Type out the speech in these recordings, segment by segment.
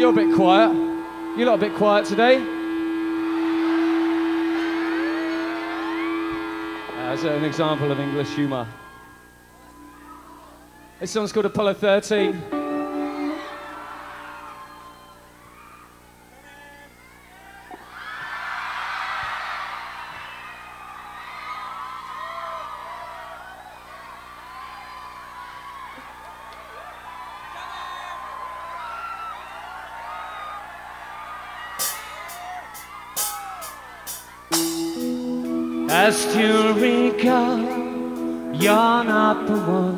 You're a bit quiet. You lot a bit quiet today. That's an example of English humour. This song's called Apollo 13. As you recall, you're not the one.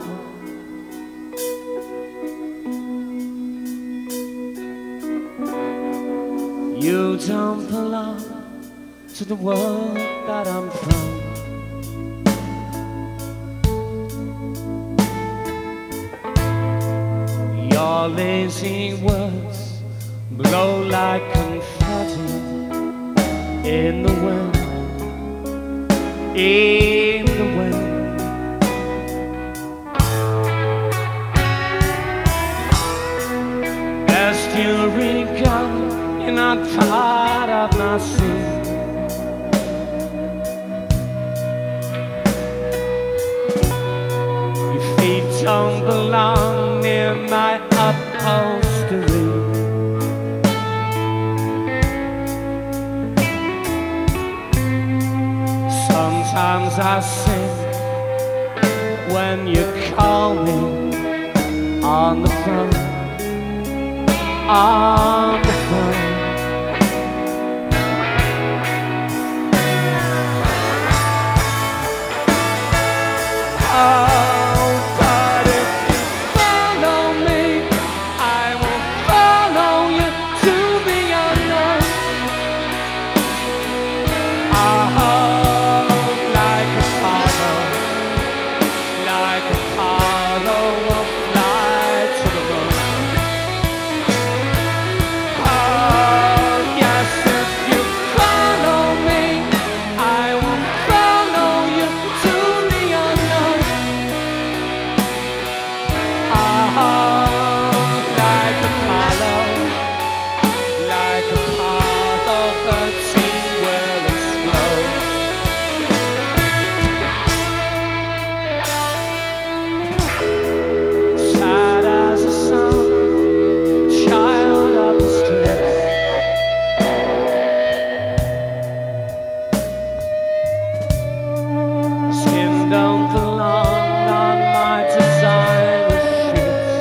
You don't belong to the world that I'm from. Your lazy words blow like confetti in the wind. In the wind, as you recall, you're not part of my scene. Your feet don't belong near my upholstery. Sometimes I sing when you call me on the phone, on the phone. Oh, but if you follow me, I will follow you to the unknown. Don't belong on my designer sheets.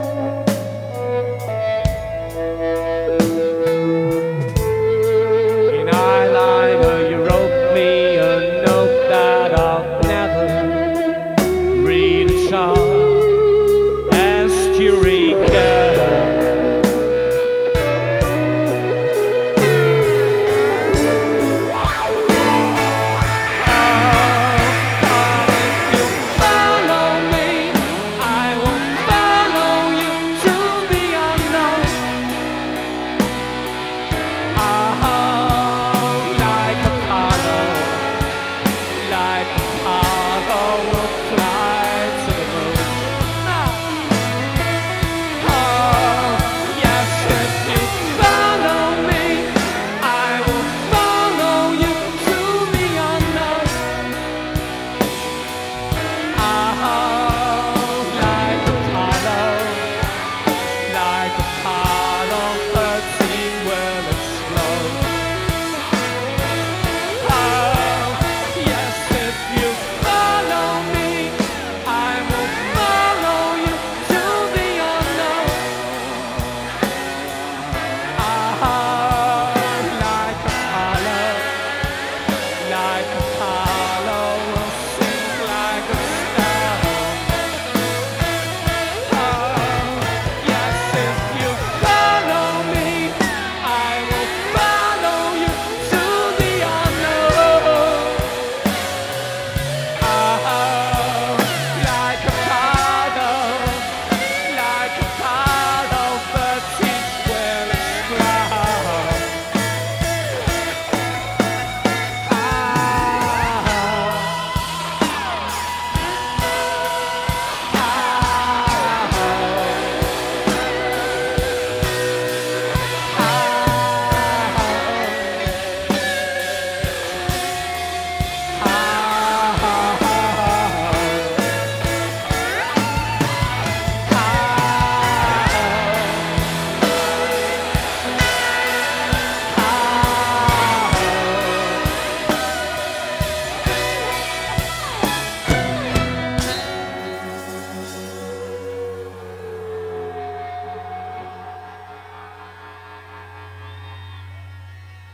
In eyeliner you wrote me a note that I'll never read at all. Asked Eureka. You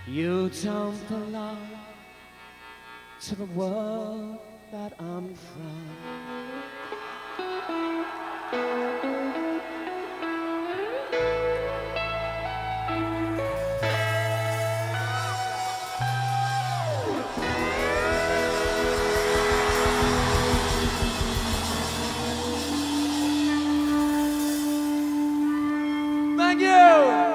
You don't belong to the world that I'm from. Thank you!